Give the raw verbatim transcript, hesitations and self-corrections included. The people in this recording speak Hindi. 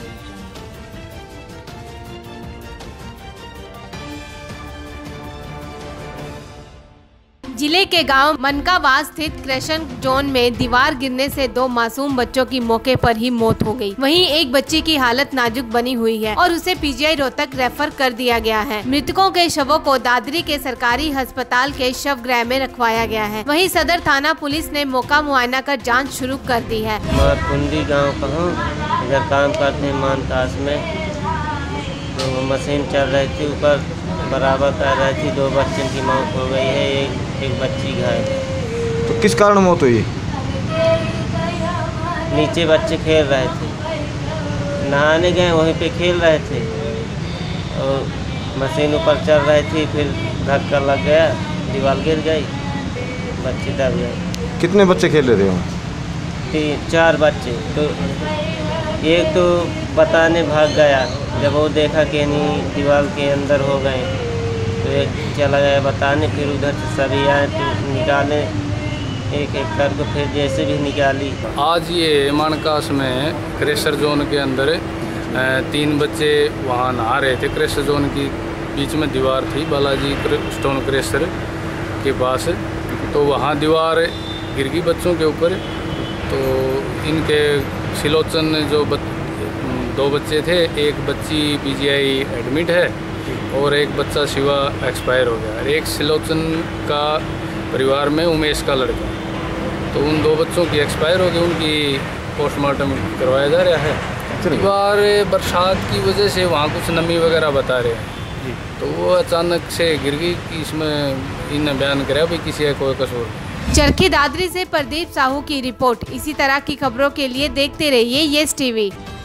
जिले के गांव मनकावास स्थित क्रेशन जोन में दीवार गिरने से दो मासूम बच्चों की मौके पर ही मौत हो गई। वहीं एक बच्ची की हालत नाजुक बनी हुई है और उसे पीजीआई रोहतक रेफर कर दिया गया है। मृतकों के शवों को दादरी के सरकारी अस्पताल के शव गृह में रखवाया गया है। वहीं सदर थाना पुलिस ने मौका मुआयना कर जाँच शुरू कर दी है। मारकुंडी गाँव का हूँ, इधर काम करते हैं मानकास में, तो मशीन चल रही थी, ऊपर बराबर कर रही थी, दो बच्चों की मौत हो गई है, एक एक बच्ची घायल है। तो किस कारण मौत हुई? नीचे बच्चे खेल रहे थे, नहाने गए, वहीं पे खेल रहे थे और मशीन ऊपर चल रही थी, फिर धक्का लग गया, दीवार गिर गई, बच्चे दब गए। कितने बच्चे खेल रहे थे वहाँ? तीन चार बच्चे, तो एक तो बताने भाग गया, जब वो देखा कि नहीं दीवार के अंदर हो गए, तो एक चला गया बताने, फिर उधर से सभी आए तो निकाले एक एक करके, फिर जैसे भी निकाली। आज ये मानकास में क्रेशर जोन के अंदर तीन बच्चे वहाँ नहा रहे थे। क्रेशर जोन की बीच में दीवार थी बालाजी स्टोन क्रेशर के पास, तो वहाँ दीवार गिर गई बच्चों के ऊपर। तो इनके सिलोचन जो बच, दो बच्चे थे, एक बच्ची पीजीआई एडमिट है और एक बच्चा शिवा एक्सपायर हो गया। एक सिलोचन का परिवार में उमेश का लड़का, तो उन दो बच्चों की एक्सपायर हो गई, उनकी पोस्टमार्टम करवाया जा रहा है। दीवार बरसात की वजह से वहाँ कुछ नमी वगैरह बता रहे हैं, तो वो अचानक से गिर गई कि इसमें इन्हें बयान कराया भाई किसी का कोई कसूर। चरखी दादरी से प्रदीप साहू की रिपोर्ट। इसी तरह की खबरों के लिए देखते रहिए येस टीवी।